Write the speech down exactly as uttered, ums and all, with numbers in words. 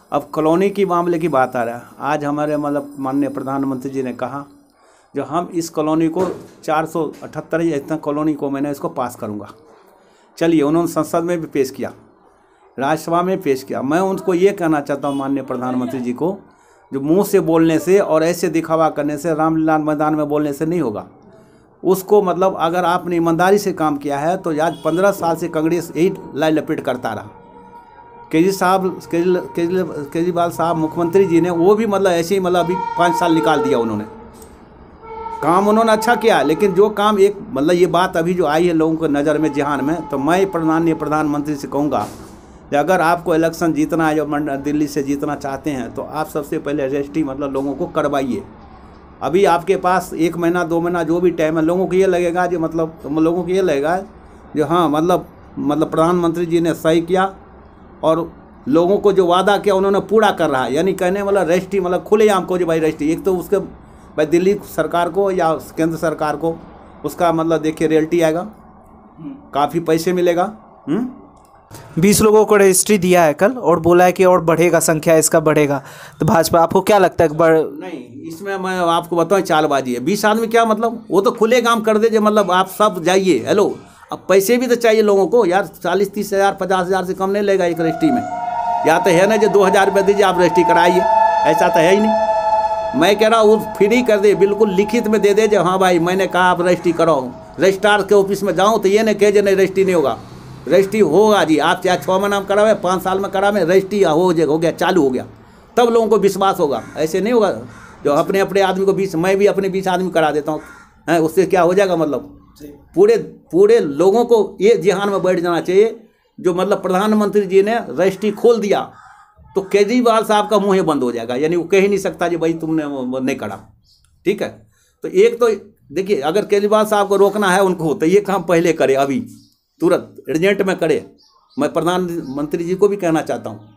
अब कॉलोनी की मामले की बात आ रहा है, आज हमारे मतलब माननीय प्रधानमंत्री जी ने कहा जो हम इस कॉलोनी को चार सौ अठहत्तर इतना कॉलोनी को मैंने इसको पास करूँगा। चलिए, उन्होंने संसद में भी पेश किया, राज्यसभा में पेश किया। मैं उनको ये कहना चाहता हूँ माननीय प्रधानमंत्री जी को, जो मुंह से बोलने से और ऐसे दिखावा करने से, रामलीला मैदान में बोलने से नहीं होगा। उसको मतलब अगर आपने ईमानदारी से काम किया है तो आज पंद्रह साल से कांग्रेस यही लाई लपेट करता रहा। केजरी साहब केजरीवाल केजरीवाल साहब मुख्यमंत्री जी ने वो भी मतलब ऐसे ही मतलब अभी पाँच साल निकाल दिया उन्होंने। काम उन्होंने अच्छा किया, लेकिन जो काम एक मतलब ये बात अभी जो आई है लोगों के नज़र में, जहान में, तो मैं माननीय प्रधानमंत्री से कहूँगा कि अगर आपको इलेक्शन जीतना है, जो दिल्ली से जीतना चाहते हैं, तो आप सबसे पहले रजिस्ट्री मतलब लोगों को करवाइए। अभी आपके पास एक महीना दो महीना जो भी टाइम है, लोगों को ये लगेगा जो मतलब लोगों को ये लगेगा जो हाँ मतलब मतलब प्रधानमंत्री जी ने सही किया और लोगों को जो वादा किया उन्होंने पूरा कर रहा है। यानी कहने वाला रजिस्ट्री मतलब खुलेआम को जो भाई रजिस्ट्री, एक तो उसके भाई दिल्ली सरकार को या केंद्र सरकार को उसका मतलब देखिए रियल्टी आएगा, काफ़ी पैसे मिलेगा। बीस लोगों को रजिस्ट्री दिया है कल और बोला है कि और बढ़ेगा, संख्या इसका बढ़ेगा। तो भाजपा आपको क्या लगता है बढ़? नहीं, इसमें मैं आपको बताऊं चालबाजी है। बीस आदमी क्या मतलब, वो तो खुले काम कर दे, मतलब आप सब जाइए। हेलो, अब पैसे भी तो चाहिए लोगों को यार। चालीस तीस हज़ार पचास हज़ार से कम नहीं लेगा एक रजिस्ट्री में। या तो है ना जो दो हज़ार रुपये दीजिए आप रजिस्ट्री कराइए, ऐसा तो है ही नहीं। मैं कह रहा हूँ फ्री कर दे, बिल्कुल लिखित में दे दे जो हाँ भाई मैंने कहा आप रजिस्ट्री कराओ। रजिस्ट्रार के ऑफिस में जाऊँ तो ये नहीं कहे नहीं रजिस्ट्री नहीं होगा। रजिस्ट्री होगा जी, आप चाहे छः महीना में करावे, पाँच साल में करावे, रजिस्ट्री हो हो गया, चालू हो गया, तब लोगों को विश्वास होगा। ऐसे नहीं होगा जो अपने अपने आदमी को बीस, मैं भी अपने बीस आदमी करा देता हूँ, हैं, उससे क्या हो जाएगा। मतलब पूरे पूरे लोगों को ये ध्यान में बैठ जाना चाहिए जो मतलब प्रधानमंत्री जी ने रजिस्ट्री खोल दिया तो केजरीवाल साहब का मुँह बंद हो जाएगा। यानी वो कह ही नहीं सकता जी भाई तुमने नहीं करा। ठीक है, तो एक तो देखिए अगर केजरीवाल साहब को रोकना है उनको तो ये काम पहले करे, अभी तुरंत अर्जेंट में करे। मैं प्रधानमंत्री जी को भी कहना चाहता हूँ